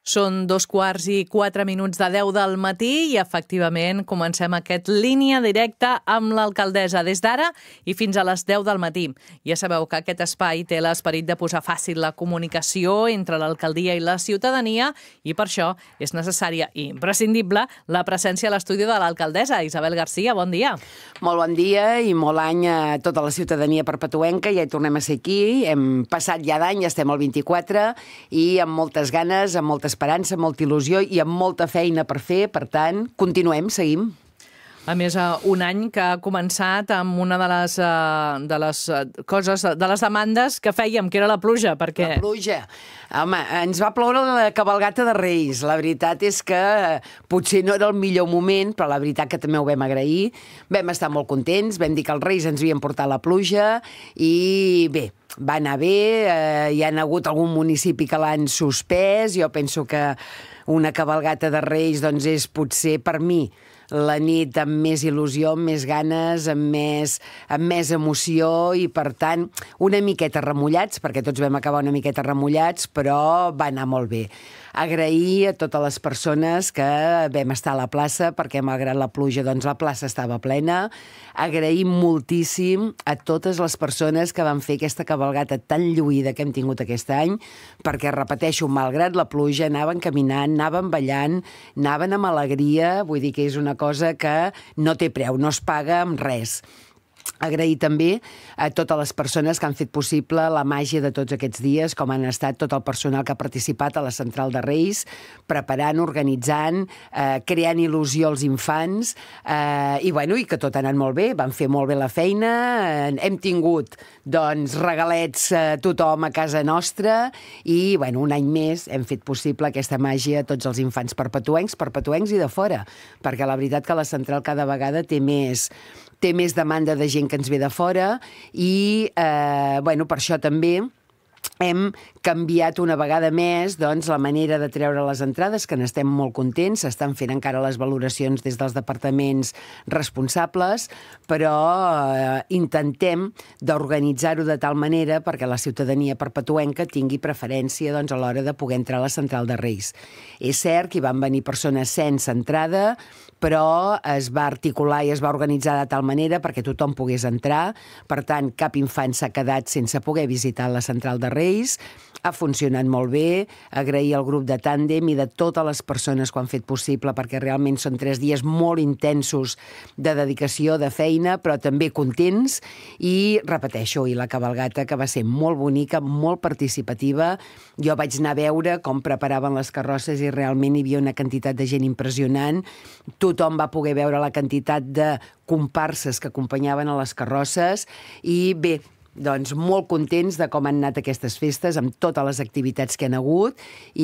Són 2:04 de 10 del matí i efectivament comencem aquest línia directa amb l'alcaldessa des d'ara i fins a les 10 del matí. Ja sabeu que aquest espai té l'esperit de posar fàcil la comunicació entre l'alcaldia i la ciutadania i per això és necessària i imprescindible la presència a l'estudi de l'alcaldessa. Isabel Garcia, bon dia. Molt bon dia i molt any a tota la ciutadania perpetuenca. Ja hi tornem a ser aquí. Hem passat ja d'any, ja estem al 24 i amb moltes ganes, amb molta esperança, amb molta il·lusió i amb molta feina per fer. Per tant, continuem, seguim. A més, un any que ha començat amb una de les demandes que fèiem, que era la pluja, perquè... La pluja. Home, ens va ploure la cabalgata de Reis. La veritat és que potser no era el millor moment, però la veritat que també ho vam agrair. Vam estar molt contents, vam dir que els Reis ens havien portat la pluja i bé, va anar bé. Hi ha hagut algun municipi que l'han suspès. Jo penso que una cabalgata de Reis doncs, és potser per mi la nit amb més il·lusió, amb més ganes, amb més emoció i, per tant, una miqueta remullats, perquè tots vam acabar una miqueta remullats, però va anar molt bé. Agrair a totes les persones que vam estar a la plaça, perquè malgrat la pluja, doncs la plaça estava plena. Agrair moltíssim a totes les persones que van fer aquesta cabalgata tan lluïda que hem tingut aquest any, perquè, repeteixo, malgrat la pluja, anaven caminant, anaven ballant, anaven amb alegria, vull dir que és una cosa que no té preu, no es paga amb res. Agrair també a totes les persones que han fet possible la màgia de tots aquests dies, com han estat tot el personal que ha participat a la Central de Reis, preparant, organitzant, creant il·lusió als infants, i que tot ha anat molt bé, van fer molt bé la feina, hem tingut doncs, regalets a tothom a casa nostra i un any més hem fet possible aquesta màgia a tots els infants perpetuencs i de fora, perquè la veritat que la Central cada vegada té més demanda de gent que ens ve de fora i, per això també hem canviat una vegada més doncs, la manera de treure les entrades, que n'estem molt contents. S'estan fent encara les valoracions des dels departaments responsables, però intentem d'organitzar-ho de tal manera perquè la ciutadania perpetuenca tingui preferència doncs, a l'hora de poder entrar a la Central de Reis. És cert que hi van venir persones sense entrada, però es va articular i es va organitzar de tal manera perquè tothom pogués entrar. Per tant, cap infant s'ha quedat sense poder visitar la Central de Reis. Ha funcionat molt bé. Agrair al grup de tàndem i de totes les persones que ho han fet possible, perquè realment són 3 dies molt intensos de dedicació, de feina, però també contents. I, repeteixo, i la cabalgata, que va ser molt bonica, molt participativa. Jo vaig anar a veure com preparaven les carrosses i realment hi havia una quantitat de gent impressionant. Tothom va poder veure la quantitat de comparses que acompanyaven a les carrosses i bé, doncs molt contents de com han anat aquestes festes amb totes les activitats que han hagut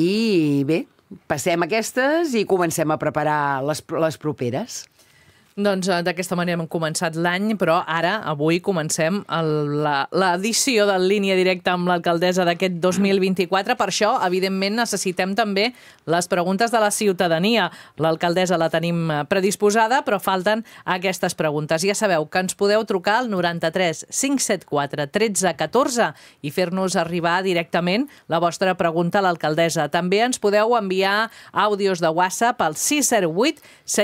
i bé, passem aquestes i comencem a preparar les properes. Doncs d'aquesta manera hem començat l'any, però ara, avui, comencem l'edició de Línia Directa amb l'alcaldessa d'aquest 2024. Per això, evidentment, necessitem també les preguntes de la ciutadania. L'alcaldessa la tenim predisposada, però falten aquestes preguntes. Ja sabeu que ens podeu trucar al 93 574 13 14 i fer-nos arribar directament la vostra pregunta a l'alcaldessa. També ens podeu enviar àudios de WhatsApp al 608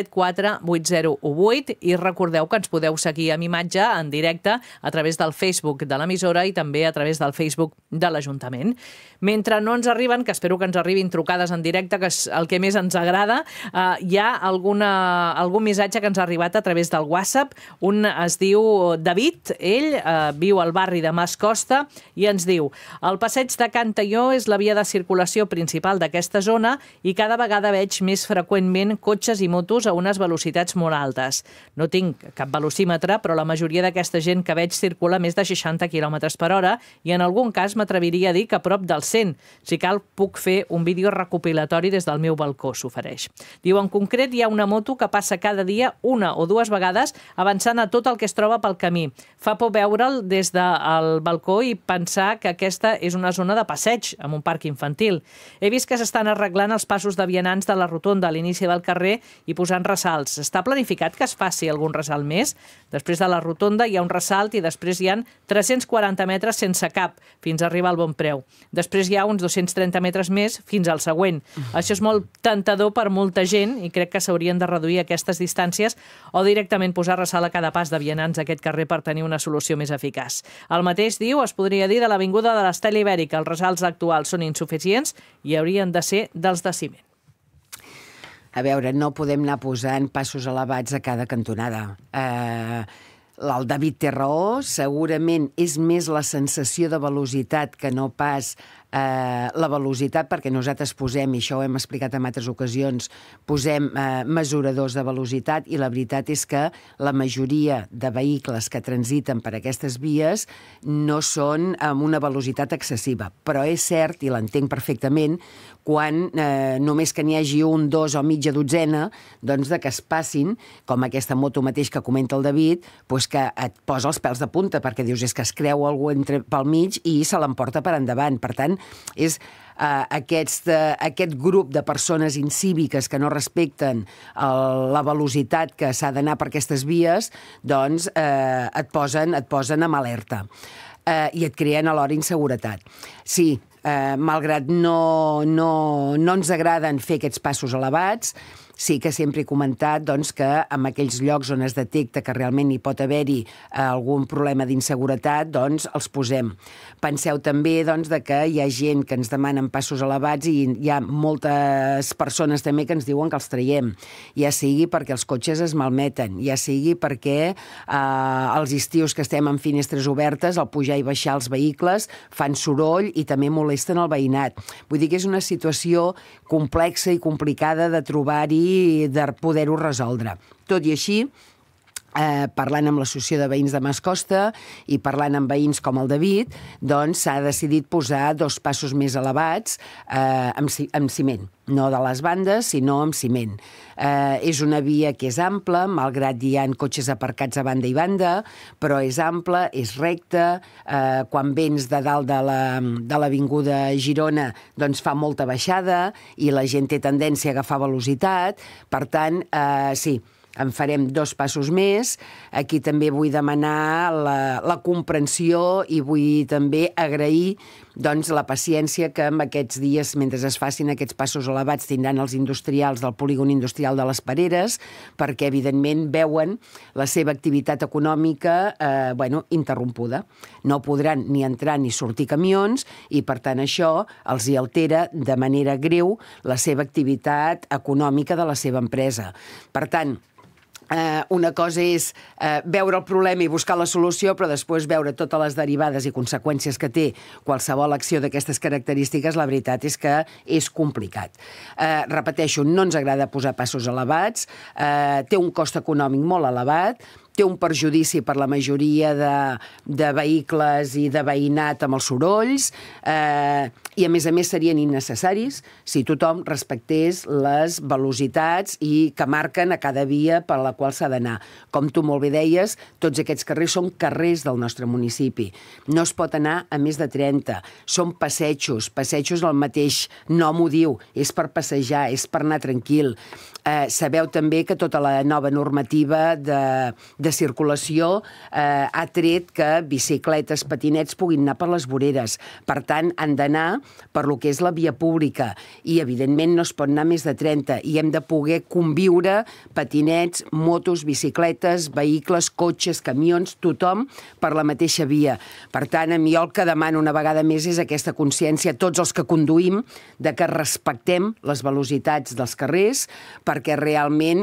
748018 i recordeu que ens podeu seguir amb imatge en directe a través del Facebook de l'emissora i també a través del Facebook de l'Ajuntament. Mentre no ens arriben, que espero que ens arribin trucades en directe, que és el que més ens agrada, hi ha algun missatge que ens ha arribat a través del WhatsApp. Un es diu David, ell viu al barri de Mas Costa i ens diu: el passeig de Can Taió és la via de circulació principal d'aquesta zona i cada vegada veig més freqüentment cotxes i motos a unes velocitats molt altes. No tinc cap velocímetre, però la majoria d'aquesta gent que veig circula més de 60 km per hora i en algun cas m'atreviria a dir que a prop dels 100. Si cal, puc fer un vídeo recopilatori des del meu balcó, s'ofereix. Diu, en concret, hi ha una moto que passa cada dia 1 o 2 vegades avançant a tot el que es troba pel camí. Fa por veure'l des del balcó i pensar que aquesta és una zona de passeig amb un parc infantil. He vist que s'estan arreglant els passos de vianants de la rotonda a l'inici del carrer i posant ressalts. Està planificat que es faci algun ressalt més, després de la rotonda hi ha un ressalt i després hi ha 340 metres sense cap, fins a arribar al Bon Preu. Després hi ha uns 230 metres més fins al següent. Això és molt tentador per molta gent i crec que s'haurien de reduir aquestes distàncies o directament posar ressalt a cada pas de vianants d'aquest carrer per tenir una solució més eficaç. El mateix diu, es podria dir, de l'avinguda de l'Estela Ibèrica. Els ressalts actuals són insuficients i haurien de ser dels de ciment. A veure, no podem anar posant passos elevats a cada cantonada. El David té raó, segurament és més la sensació de velocitat que no pas la velocitat, perquè nosaltres posem, i això ho hem explicat en altres ocasions, posem mesuradors de velocitat i la veritat és que la majoria de vehicles que transiten per aquestes vies no són amb una velocitat excessiva. Però és cert, i l'entenc perfectament, quan només que n'hi hagi un, dos o mitja dotzena, doncs que es passin, com aquesta moto mateix que comenta el David, doncs que et posa els pèls de punta, perquè dius és que es creu algú pel mig i se l'emporta per endavant. Per tant, és aquest grup de persones incíviques que no respecten la velocitat que s'ha d'anar per aquestes vies, doncs et posen en alerta i et creen alhora inseguretat. Sí, malgrat no ens agraden fer aquests passos elevats, sí que sempre he comentat que en aquells llocs on es detecta que realment hi pot haver-hi algun problema d'inseguretat, els posem. Penseu també que hi ha gent que ens demanen passos elevats i hi ha moltes persones també que ens diuen que els traiem, ja sigui perquè els cotxes es malmeten, ja sigui perquè els estius que estem amb finestres obertes, al pujar i baixar els vehicles, fan soroll i també molesten el veïnat. Vull dir que és una situació complexa i complicada de trobar-hi i de poder-ho resoldre. Tot i així, parlant amb l'Associació de Veïns de Mascosta i parlant amb veïns com el David, doncs s'ha decidit posar 2 passos més elevats amb ciment, no de les bandes, sinó amb ciment. És una via que és ampla, malgrat hi ha cotxes aparcats a banda i banda, però és ampla, és recta, quan vens de dalt de l'avinguda Girona, doncs fa molta baixada i la gent té tendència a agafar velocitat, per tant, sí, en farem 2 passos més. Aquí també vull demanar la comprensió i vull també agrair la paciència que en aquests dies, mentre es facin aquests passos elevats, tindran els industrials del polígon industrial de les Pereres, perquè evidentment veuen la seva activitat econòmica interrompuda. No podran ni entrar ni sortir camions i per tant això els hi altera de manera greu la seva activitat econòmica de la seva empresa. Per tant, una cosa és veure el problema i buscar la solució, però després veure totes les derivades i conseqüències que té qualsevol acció d'aquestes característiques, la veritat és que és complicat. Repeteixo, no ens agrada posar passos elevats, té un cost econòmic molt elevat, té un perjudici per la majoria de vehicles i de veïnat amb els sorolls i a més serien innecessaris si tothom respectés les velocitats i que marquen a cada via per la qual s'ha d'anar. Com tu molt bé deies, tots aquests carrers són carrers del nostre municipi. No es pot anar a més de 30. Són passejos. Passejos el mateix nom ho diu. És per passejar, és per anar tranquil. Sabeu també que tota la nova normativa de circulació ha tret que bicicletes, patinets puguin anar per les voreres. Per tant, han d'anar per lo que és la via pública i, evidentment, no es pot anar més de 30 i hem de poder conviure patinets, motos, bicicletes, vehicles, cotxes, camions, tothom per la mateixa via. Per tant, a mi el que demano una vegada més és aquesta consciència, tots els que conduïm, de que respectem les velocitats dels carrers, perquè realment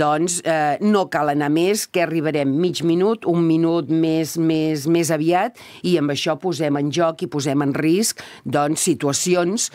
no cal anar més, que arribarem mig minut, un minut més aviat, i amb això posem en joc i posem en risc situacions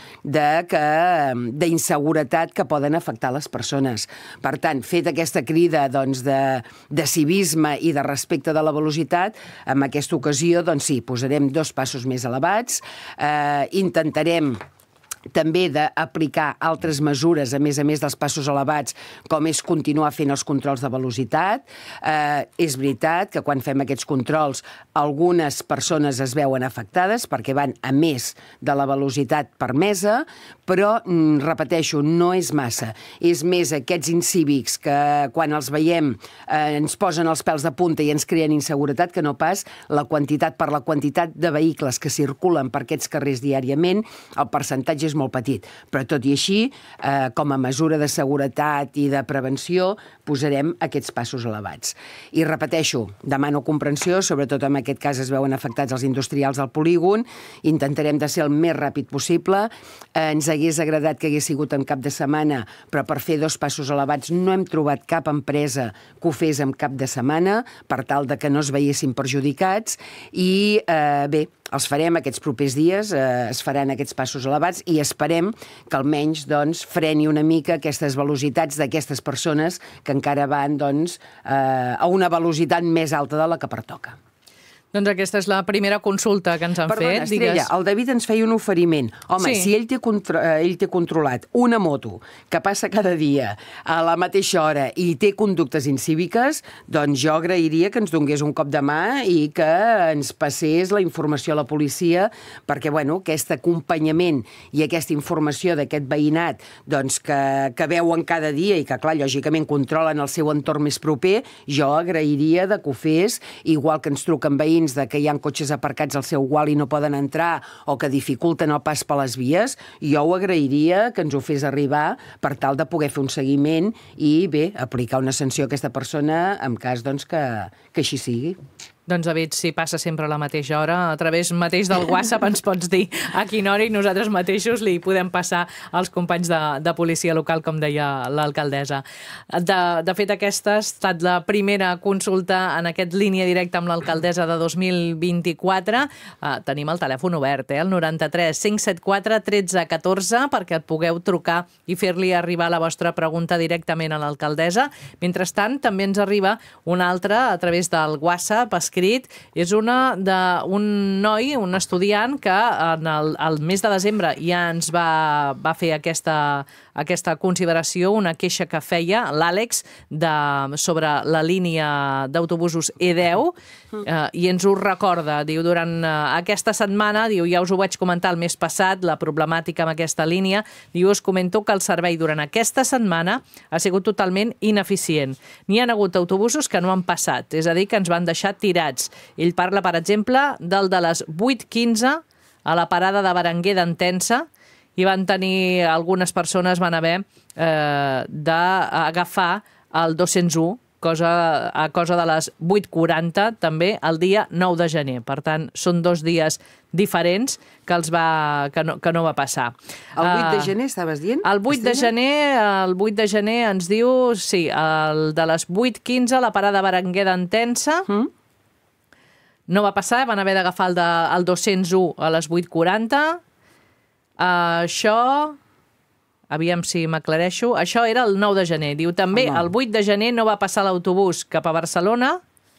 d'inseguretat que poden afectar les persones. Per tant, fet aquesta crida de civisme i de respecte de la velocitat, en aquesta ocasió, sí, posarem 2 passos més elevats, intentarem també d'aplicar altres mesures, a més dels passos elevats, com és continuar fent els controls de velocitat. És veritat que quan fem aquests controls algunes persones es veuen afectades perquè van a més de la velocitat permesa, però, repeteixo, no és massa. És més aquests incívics que quan els veiem ens posen els pèls de punta i ens creen inseguretat, que no pas la quantitat de vehicles que circulen per aquests carrers diàriament, el percentatge és molt petit, però tot i així, com a mesura de seguretat i de prevenció, posarem aquests passos elevats. I repeteixo, demano comprensió, sobretot en aquest cas es veuen afectats els industrials del polígon, intentarem de ser el més ràpid possible, ens hagués agradat que hagués sigut en cap de setmana, però per fer 2 passos elevats no hem trobat cap empresa que ho fes en cap de setmana, per tal de que no es veiessin perjudicats, i bé, els farem aquests propers dies, es faran aquests passos elevats i esperem que almenys freni una mica aquestes velocitats d'aquestes persones que encara van a una velocitat més alta de la que pertoca. Doncs aquesta és la primera consulta que ens han fet. Perdona, Estrella, el David ens feia un oferiment. Home, si ell té controlat una moto que passa cada dia a la mateixa hora i té conductes incíviques, doncs jo agrairia que ens donés un cop de mà i que ens passés la informació a la policia perquè, bueno, aquest acompanyament i aquesta informació d'aquest veïnat que veuen cada dia i que, clar, lògicament controlen el seu entorn més proper, jo agrairia que ho fes, igual que ens truquen veïns de que hi ha cotxes aparcats al seu gual i no poden entrar o que dificulten el pas per les vies, jo ho agrairia que ens ho fes arribar per tal de poder fer un seguiment i, bé, aplicar una sanció a aquesta persona en cas que així sigui. Doncs, David, si passa sempre a la mateixa hora, a través mateix del WhatsApp ens pots dir a quina hora i nosaltres mateixos li podem passar als companys de policia local, com deia l'alcaldessa. De fet, aquesta ha estat la primera consulta en aquest línia directa amb l'alcaldessa de 2024. Tenim el telèfon obert, el 93 574 13 14, perquè et pugueu trucar i fer-li arribar la vostra pregunta directament a l'alcaldessa. Mentrestant, també ens arriba una altra a través del WhatsApp escrit. És una d'un noi, un estudiant, que al mes de desembre ja ens va fer aquesta consideració, una queixa que feia l'Àlex sobre la línia d'autobusos E10 i ens ho recorda. Diu, durant aquesta setmana, diu, ja us ho vaig comentar el mes passat, la problemàtica amb aquesta línia, diu, us comento que el servei durant aquesta setmana ha sigut totalment ineficient. N'hi ha hagut autobusos que no han passat, és a dir, que ens van deixar tirats. Ell parla, per exemple, del de les 8:15 a la parada de Berenguer d'Entença, i algunes persones van haver d'agafar el 201, a cosa de les 8:40, també el dia 9 de gener. Per tant, són 2 dies diferents que no va passar. El 8 de gener, estaves dient? El 8 de gener ens diu, sí, el de les 8:15 a la parada de Berenguer d'Entença, no va passar, van haver d'agafar el 201 a les 8:40. Això, aviam si m'aclareixo, això era el 9 de gener. Diu, també el 8 de gener no va passar l'autobús cap a Barcelona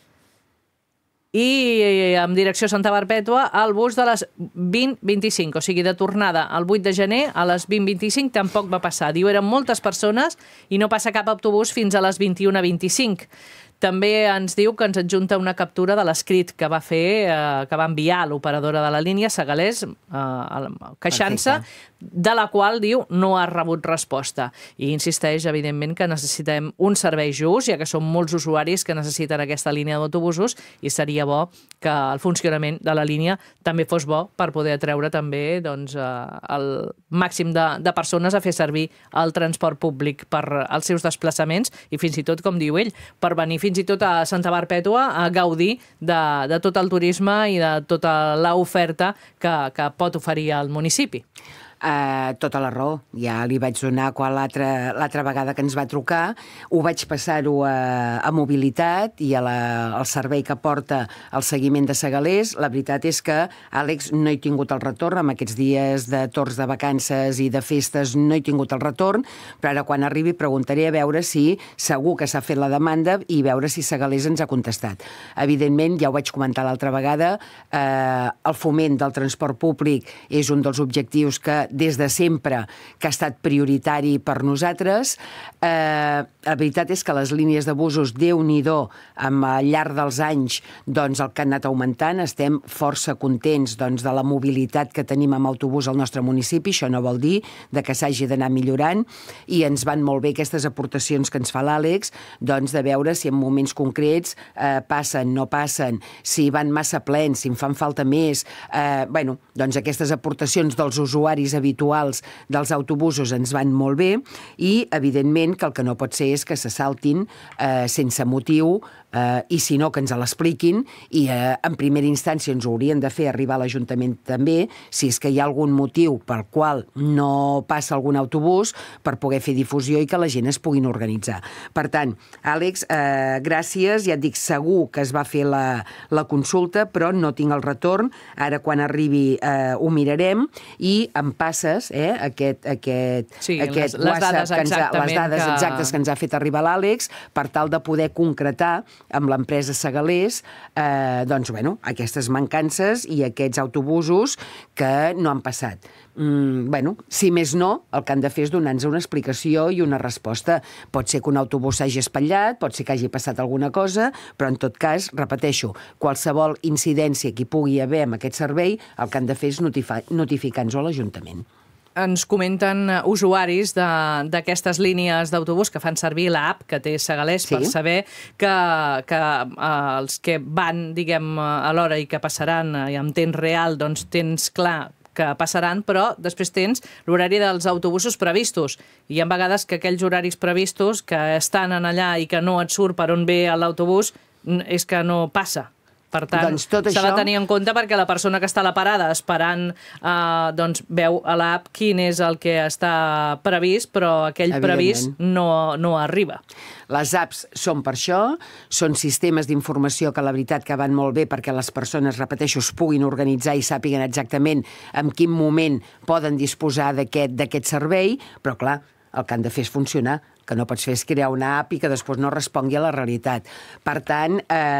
i en direcció a Santa Perpètua el bus de les 20:25, o sigui, de tornada el 8 de gener a les 20:25 tampoc va passar. Diu, eren moltes persones i no passa cap autobús fins a les 21:25. També ens diu que ens adjunta una captura de l'escrit que va enviar l'operadora de la línia, Segalés, queixant-se, de la qual, diu, no ha rebut resposta. I insisteix, evidentment, que necessitem un servei just, ja que són molts usuaris que necessiten aquesta línia d'autobusos, i seria bo que el funcionament de la línia també fos bo per poder atreure també el màxim de persones a fer servir el transport públic per als seus desplaçaments i fins i tot, com diu ell, per venir fins i tot a Santa Perpètua a gaudir de tot el turisme i de tota l'oferta que pot oferir el municipi. Tota la raó. Ja li vaig donar quan l'altra vegada que ens va trucar, ho vaig passar-ho a mobilitat i al servei que porta el seguiment de Segalers. La veritat és que, Àlex, no he tingut el retorn. Amb aquests dies de torns de vacances i de festes no he tingut el retorn, però ara quan arribi preguntaré a veure si segur que s'ha fet la demanda i veure si Segalers ens ha contestat. Evidentment, ja ho vaig comentar l'altra vegada, el foment del transport públic és un dels objectius que des de sempre que ha estat prioritari per nosaltres. La veritat és que les línies de busos, Déu-n'hi-do, al llarg dels anys, doncs el que han anat augmentant, estem força contents doncs, de la mobilitat que tenim amb autobús al nostre municipi, això no vol dir que s'hagi d'anar millorant, i ens van molt bé aquestes aportacions que ens fa l'Àlex, doncs de veure si en moments concrets passen, no passen, si van massa plens, si en fan falta més. Bueno, doncs aquestes aportacions dels usuaris habituals dels autobusos ens van molt bé, i evidentment que el que no pot ser és que se saltin sense motiu, i si no, que ens l'expliquin, i en primera instància ens ho haurien de fer arribar a l'Ajuntament també, si és que hi ha algun motiu pel qual no passa algun autobús, per poder fer difusió i que la gent es puguin organitzar. Per tant, Àlex, gràcies, ja et dic, segur que es va fer la consulta, però no tinc el retorn, ara quan arribi ho mirarem, i em passes aquest WhatsApp, les dades exactes que ens ha fet arribar l'Àlex, per tal de poder concretar amb l'empresa Segalers doncs, bueno, aquestes mancances i aquests autobusos que no han passat. Bueno, si més no, el que han de fer és donar-nos una explicació i una resposta. Pot ser que un autobús s'hagi espatllat, pot ser que hagi passat alguna cosa, però en tot cas, repeteixo, qualsevol incidència que hi pugui haver amb aquest servei, el que han de fer és notificar-nos a l'Ajuntament. Ens comenten usuaris d'aquestes línies d'autobús que fan servir l'app que té Segalers per saber que els que van, diguem, a l'hora i que passaran i en temps real, doncs tens clar que passaran, però després tens l'horari dels autobusos previstos. I hi ha vegades que aquells horaris previstos que estan allà i que no et surt per on ve l'autobús és que no passa. Per tant, s'ha de tenir en compte perquè la persona que està a la parada esperant veu a l'app quin és el que està previst, però aquell previst no arriba. Les apps són per això, són sistemes d'informació que la veritat que van molt bé perquè les persones, repeteixo, es puguin organitzar i sàpiguen exactament en quin moment poden disposar d'aquest servei, però clar, el que han de fer és funcionar. Que no pots fer és crear una app i que després no respongui a la realitat. Per tant,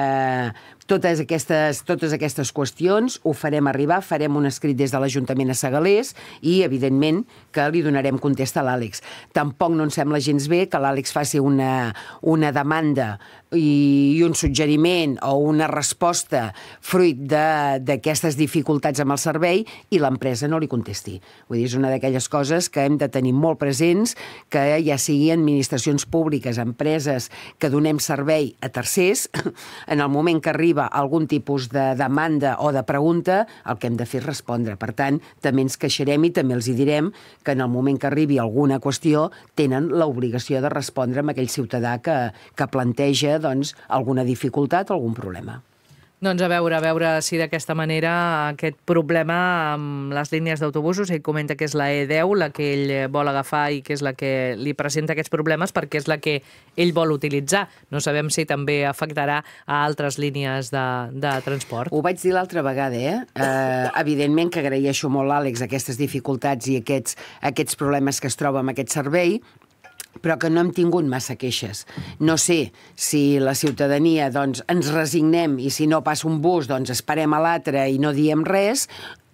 totes aquestes qüestions ho farem arribar, farem un escrit des de l'Ajuntament a Segalers i, evidentment, que li donarem contesta a l'Àlex. Tampoc no ens sembla gens bé que l'Àlex faci una demanda i un suggeriment o una resposta fruit d'aquestes dificultats amb el servei i l'empresa no li contesti. Vull dir, és una d'aquelles coses que hem de tenir molt presents, que ja sigui administracions públiques, empreses que donem servei a tercers, en el moment que arriba algun tipus de demanda o de pregunta, el que hem de fer és respondre. Per tant, també ens queixarem i també els hi direm que en el moment que arribi alguna qüestió tenen l'obligació de respondre a aquell ciutadà que planteja alguna dificultat o algun problema. Doncs a veure si d'aquesta manera aquest problema amb les línies d'autobusos, ell comenta que és la E10, la que ell vol agafar i que és la que li presenta aquests problemes perquè és la que ell vol utilitzar. No sabem si també afectarà a altres línies de transport. Ho vaig dir l'altra vegada, evidentment que agraeixo molt, Àlex, aquestes dificultats i aquests problemes que es troba amb aquest servei, però que no hem tingut massa queixes. No sé si la ciutadania ens resignem i si no passa un bus esperem a l'altre i no diem res,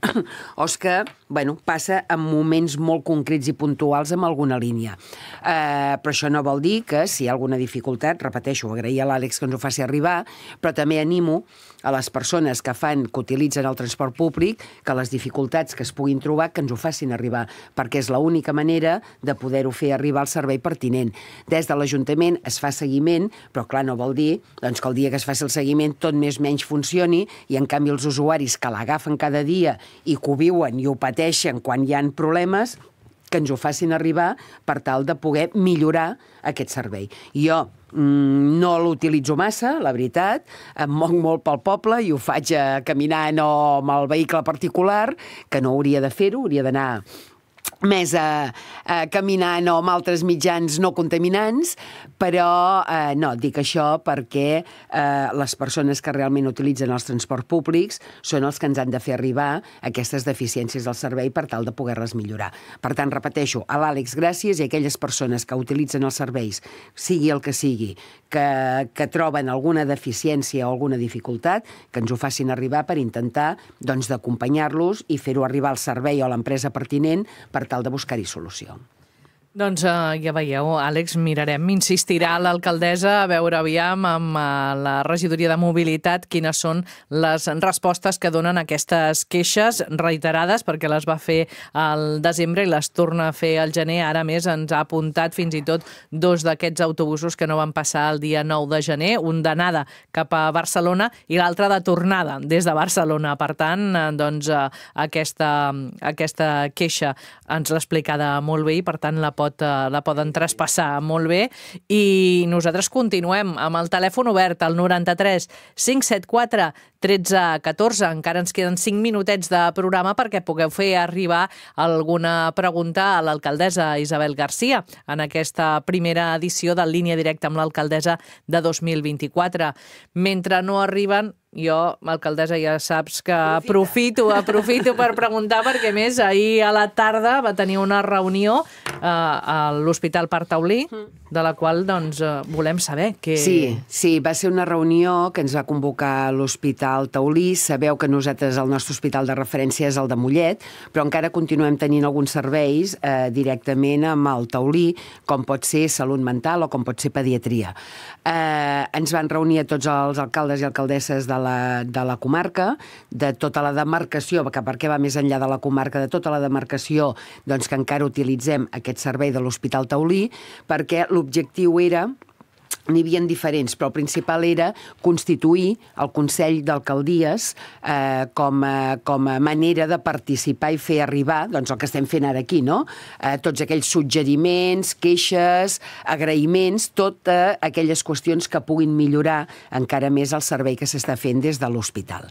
o és que passa en moments molt concrets i puntuals amb alguna línia. Però això no vol dir que si hi ha alguna dificultat, repeteixo, agrair a l'Àlex que ens ho faci arribar, però també animo a les persones que utilitzen el transport públic que les dificultats que es puguin trobar que ens ho facin arribar, perquè és l'única manera de poder-ho fer arribar al servei pertinent. Des de l'Ajuntament es fa seguiment, però clar, no vol dir que el dia que es faci el seguiment tot més o menys funcioni i en canvi els usuaris que l'agafen cada dia i que ho viuen i ho pateixen quan hi ha problemes, que ens ho facin arribar per tal de poder millorar aquest servei. Jo no l'utilitzo massa, la veritat, em moc molt pel poble i ho faig caminant o amb el vehicle particular, que no hauria de fer-ho, hauria d'anar més caminant o amb altres mitjans no contaminants, però no, dic això perquè les persones que realment utilitzen els transports públics són els que ens han de fer arribar aquestes deficiències del servei per tal de poder-les millorar. Per tant, repeteixo, a l'Àlex, gràcies, i a aquelles persones que utilitzen els serveis, sigui el que sigui, que troben alguna deficiència o alguna dificultat, que ens ho facin arribar per intentar d'acompanyar-los i fer-ho arribar al servei o a l'empresa pertinent per tal de buscar-hi solució. Doncs ja veieu, Àlex, mirarem, insistirà l'alcaldessa a veure aviam amb la regidoria de mobilitat quines són les respostes que donen aquestes queixes reiterades, perquè les va fer al desembre i les torna a fer al gener. Ara més ens ha apuntat fins i tot 2 d'aquests autobusos que no van passar el dia 9 de gener, un d'anada cap a Barcelona i l'altre de tornada des de Barcelona. Per tant, doncs, aquesta queixa ens l'ha explicada molt bé i per tant la poden traspassar molt bé, i nosaltres continuem amb el telèfon obert al 93 574 13 14. Encara ens queden 5 minutets de programa perquè pugueu fer arribar alguna pregunta a l'alcaldessa Isabel García en aquesta primera edició de Línia Directa amb l'alcaldessa de 2024. Mentre no arriben, jo, alcaldessa, ja saps que aprofito per preguntar, perquè més ahir a la tarda va tenir una reunió a l'Hospital Parc Taulí, de la qual doncs volem saber què... Sí, va ser una reunió que ens va convocar l'Hospital Taulí. Sabeu que nosaltres, el nostre hospital de referència és el de Mollet, però encara continuem tenint alguns serveis directament amb el Taulí, com pot ser salut mental o com pot ser pediatria. Ens van reunir a tots els alcaldes i alcaldesses de la comarca, de tota la demarcació, perquè va més enllà de la comarca, de tota la demarcació, doncs que encara utilitzem aquest servei de l'Hospital Taulí, perquè l'objectiu era... N'hi havia diferents, però el principal era constituir el Consell d'Alcaldies com a manera de participar i fer arribar, doncs el que estem fent ara aquí, no? Tots aquells suggeriments, queixes, agraïments, totes aquelles qüestions que puguin millorar encara més el servei que s'està fent des de l'hospital.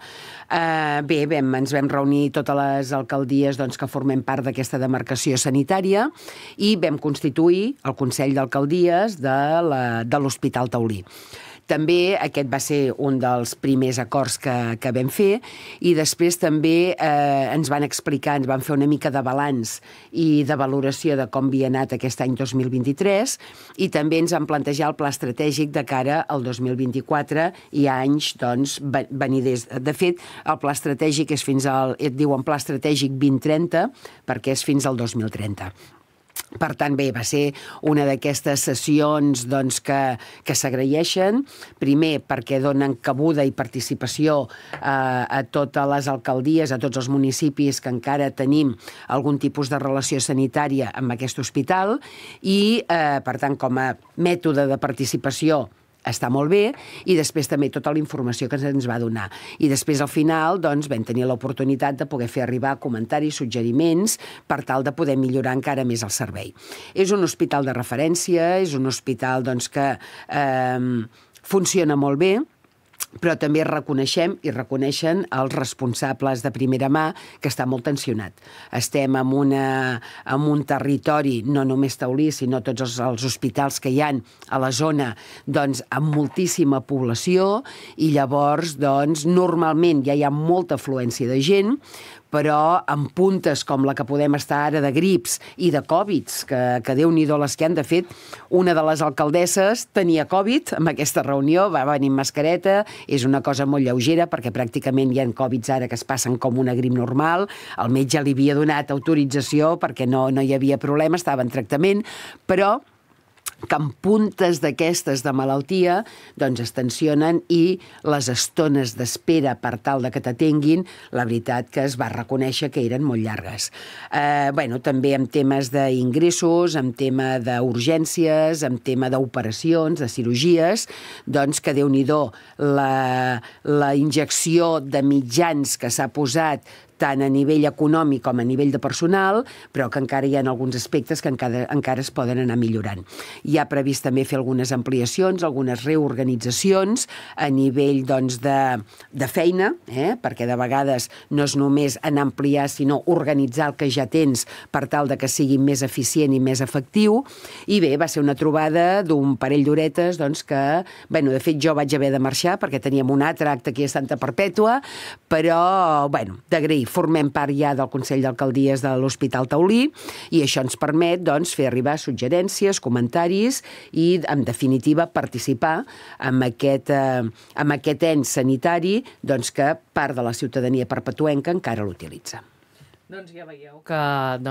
Bé, ens vam reunir totes les alcaldies que formem part d'aquesta demarcació sanitària i vam constituir el Consell d'Alcaldies de l'Hospital Taulí. També aquest va ser un dels primers acords que vam fer, i després també ens van explicar, ens van fer una mica de balanç i de valoració de com havia anat aquest any 2023, i també ens van plantejar el pla estratègic de cara al 2024 i a anys veniders. De fet, el pla estratègic és et diuen pla estratègic 2030 perquè és fins al 2030. Per tant, bé, va ser una d'aquestes sessions que s'agraeixen, primer perquè donen cabuda i participació a totes les alcaldies, a tots els municipis que encara tenim algun tipus de relació sanitària amb aquest hospital, i, per tant, com a mètode de participació està molt bé, i després també tota la informació que ens va donar. I després, al final, vam tenir l'oportunitat de poder fer arribar comentaris, suggeriments, per tal de poder millorar encara més el servei. És un hospital de referència, és un hospital que funciona molt bé, però també reconeixem i reconeixen els responsables de primera mà que està molt tensionat. Estem en un territori, no només Taulí, sinó tots els hospitals que hi ha a la zona, amb moltíssima població, i llavors, normalment ja hi ha molta afluència de gent, però amb puntes com la que podem estar ara de grips i de Covids, que Déu-n'hi-do les que han. De fet, una de les alcaldesses tenia Covid en aquesta reunió, va venir amb mascareta, és una cosa molt lleugera, perquè pràcticament hi ha Covids ara que es passen com una grip normal, el metge li havia donat autorització perquè no hi havia problema, estava en tractament, però que amb puntes d'aquestes de malaltia es tensionen, i les estones d'espera per tal de que t'atenguin, la veritat que es va reconèixer que eren molt llargues. També amb temes d'ingressos, amb tema d'urgències, amb tema d'operacions, de cirurgies, que Déu-n'hi-do la injecció de mitjans que s'ha posat tant a nivell econòmic com a nivell de personal, però que encara hi ha alguns aspectes que encara es poden anar millorant. hi ha previst també fer algunes ampliacions, algunes reorganitzacions a nivell doncs, de feina, perquè de vegades no és només en ampliar, sinó organitzar el que ja tens per tal de que sigui més eficient i més efectiu. I bé, va ser una trobada d'un parell d'horetes doncs, que, bueno, de fet jo vaig haver de marxar perquè teníem un altre acte aquí a Santa Perpètua, però, bueno, d'agrair, formem part ja del Consell d'Alcaldies de l'Hospital Taulí i això ens permet, doncs, fer arribar suggerències, comentaris i, en definitiva, participar en aquest ens sanitari doncs, que part de la ciutadania perpetuenca encara l'utilitza. Doncs ja veieu que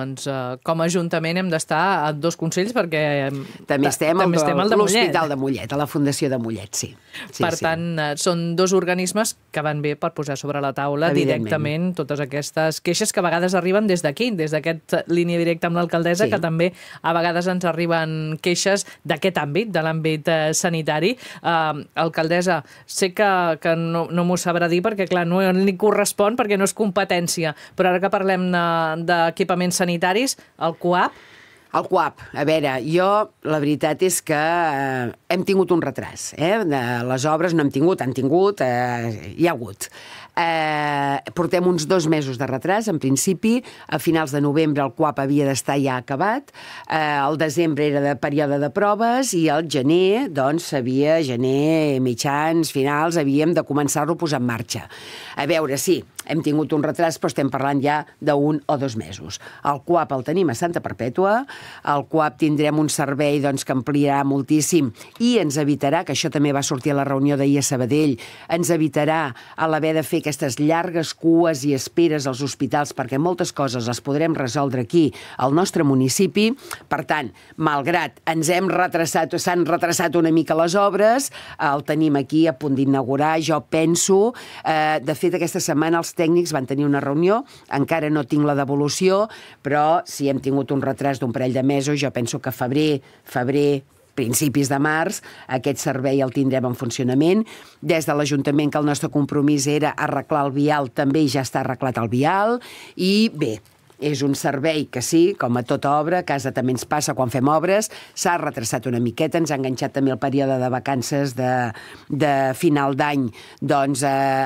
com a Ajuntament hem d'estar a dos consells perquè també estem al de l'Hospital de Mollet, a la Fundació de Mollet, sí. Per tant, són dos organismes que van bé per posar sobre la taula directament totes aquestes queixes que a vegades arriben des d'aquí, des d'aquesta línia directa amb l'alcaldessa, que també a vegades ens arriben queixes d'aquest àmbit, de l'àmbit sanitari. Alcaldessa, sé que no m'ho sabrà dir perquè, clar, no li correspon perquè no és competència, però ara que parlem d'equipaments sanitaris, el CUAP? El CUAP, a veure, la veritat és que hem tingut un retras. Les obres no hem tingut, han tingut, hi ha hagut. Portem uns 2 mesos de retras, en principi. A finals de novembre el CUAP havia d'estar ja acabat. El desembre era de període de proves i el gener, doncs, gener, mitjans, finals, havíem de començar-lo a posar en marxa. A veure, sí, hem tingut un retras, però estem parlant ja d'1 o 2 mesos. El CUAP el tenim a Santa Perpètua, al CUAP tindrem un servei doncs, que ampliarà moltíssim i ens evitarà, que això també va sortir a la reunió d'ahir a Sabadell, ens evitarà a l'haver de fer aquestes llargues cues i esperes als hospitals, perquè moltes coses les podrem resoldre aquí, al nostre municipi. Per tant, malgrat s'han retrasat una mica les obres, el tenim aquí a punt d'inaugurar, jo penso. De fet, aquesta setmana els tècnics van tenir una reunió, encara no tinc la devolució, però si hem tingut un retras d'un parell de mesos, jo penso que febrer, principis de març, aquest servei el tindrem en funcionament. Des de l'Ajuntament, que el nostre compromís era arreglar el vial, també ja està arreglat el vial, i bé, és un servei que sí, com a tota obra, a casa també ens passa quan fem obres, s'ha retrasat una miqueta, ens ha enganxat també el període de vacances de final d'any doncs,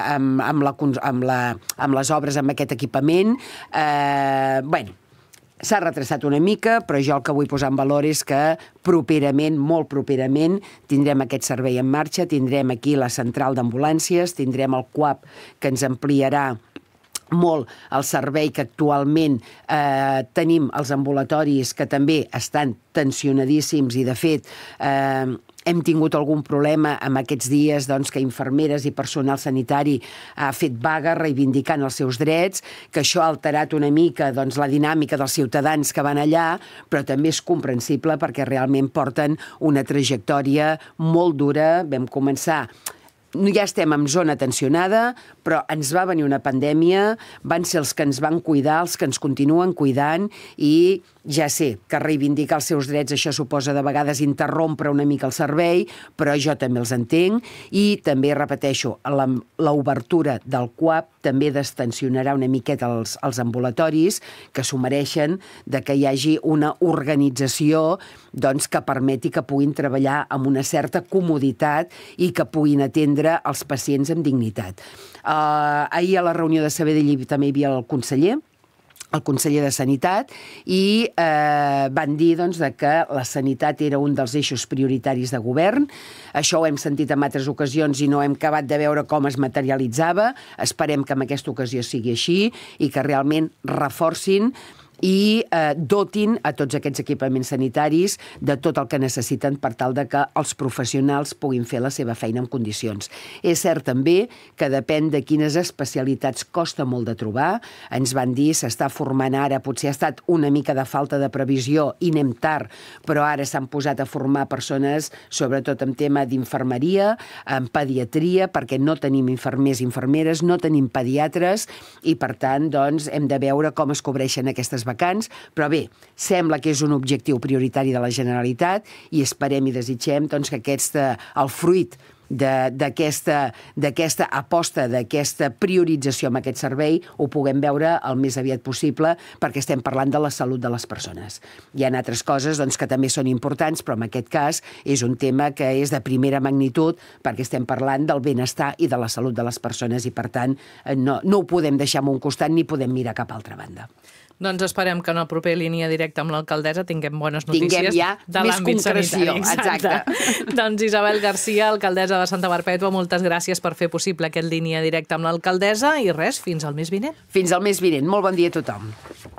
amb les obres amb aquest equipament. Bueno, s'ha retrasat una mica, però jo el que vull posar en valor és que properament, molt properament, tindrem aquest servei en marxa, tindrem aquí la central d'ambulàncies, tindrem el CUAP que ens ampliarà molt el servei que actualment tenim als ambulatoris, que també estan tensionadíssims i, de fet, hem tingut algun problema en aquests dies doncs, que infermeres i personal sanitari ha fet vaga reivindicant els seus drets, que això ha alterat una mica doncs, la dinàmica dels ciutadans que van allà, però també és comprensible perquè realment porten una trajectòria molt dura. Vam començar... Ja estem en zona tensionada, però ens va venir una pandèmia, van ser els que ens van cuidar, els que ens continuen cuidant, i ja sé que reivindicar els seus drets això suposa de vegades interrompre una mica el servei, però jo també els entenc, i també, repeteixo, l'obertura del CUAP també destensionarà una miqueta els ambulatoris, que s'ho mereixen, de que hi hagi una organització doncs, que permeti que puguin treballar amb una certa comoditat i que puguin atendre els pacients amb dignitat. Ahir a la reunió de Sabadell també hi havia el conseller de Sanitat, i van dir doncs, que la sanitat era un dels eixos prioritaris de govern. Això ho hem sentit en altres ocasions i no hem acabat de veure com es materialitzava. Esperem que en aquesta ocasió sigui així i que realment reforcin i dotin a tots aquests equipaments sanitaris de tot el que necessiten per tal de que els professionals puguin fer la seva feina en condicions. És cert també que depèn de quines especialitats costa molt de trobar. Ens van dir, s'està formant ara, potser ha estat una mica de falta de previsió i anem tard, però ara s'han posat a formar persones, sobretot en tema d'infermeria, en pediatria, perquè no tenim infermers i infermeres, no tenim pediatres, i per tant doncs, hem de veure com es cobreixen aquestes vacants, però bé, sembla que és un objectiu prioritari de la Generalitat i esperem i desitgem doncs, que el fruit d'aquesta aposta, d'aquesta priorització amb aquest servei, ho puguem veure el més aviat possible, perquè estem parlant de la salut de les persones. Hi ha altres coses que també són importants, però en aquest cas és un tema que és de primera magnitud, perquè estem parlant del benestar i de la salut de les persones i, per tant, no ho podem deixar en un costat ni podem mirar cap a altra banda. Doncs esperem que en el proper Línia Directa amb l'alcaldessa tinguem bones notícies tinguem ja de l'àmbit sanitari. Exacte. Doncs Isabel Garcia, alcaldessa de Santa Perpètua, moltes gràcies per fer possible aquest Línia Directa amb l'alcaldessa i res, fins al mes vinent. Fins al mes vinent. Molt bon dia a tothom.